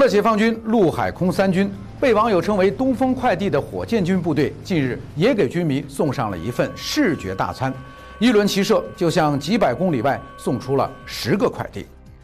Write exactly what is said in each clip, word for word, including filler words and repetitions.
了解放军陆海空三军，被网友称为“东风快递”的火箭军部队，近日也给军迷送上了一份视觉大餐。一轮齐射，就向几百公里外送出了十个快递。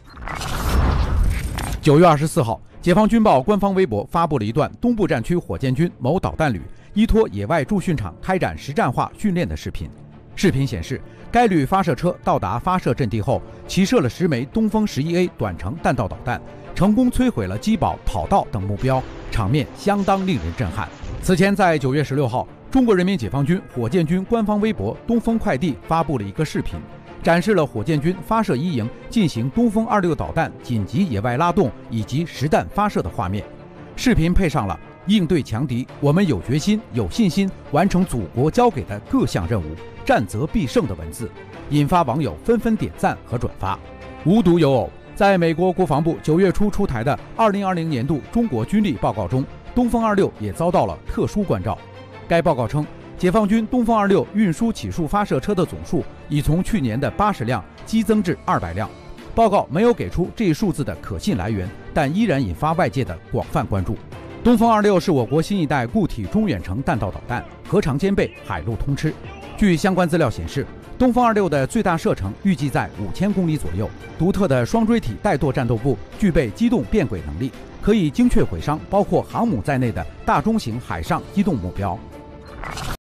九月二十四号，解放军报官方微博发布了一段东部战区火箭军某导弹旅依托野外驻训场开展实战化训练的视频。视频显示，该旅发射车到达发射阵地后，齐射了十枚东风十一 A 短程弹道导弹，成功摧毁了机堡、跑道等目标，场面相当令人震撼。此前，在九月十六号，中国人民解放军火箭军官方微博“东风快递”发布了一个视频，展示了火箭军发射一营进行东风二六导弹紧急野外拉动以及实弹发射的画面。视频配上了“应对强敌，我们有决心、有信心完成祖国交给的各项任务，战则必胜”的文字，引发网友纷纷点赞和转发。无独有偶，在美国国防部九月初出台的二零二零年度中国军力报告中，东风二六也遭到了特殊关照。该报告称，解放军东风二六运输起数发射车的总数已从去年的八十辆激增至二百辆。报告没有给出这一数字的可信来源，但依然引发外界的广泛关注。东风二六是我国新一代固体中远程弹道导弹，核常兼备，海陆通吃。据相关资料显示，东风二六的最大射程预计在五千公里左右，独特的双锥体带舵战斗部具备机动变轨能力，可以精确毁伤包括航母在内的大中型海上机动目标。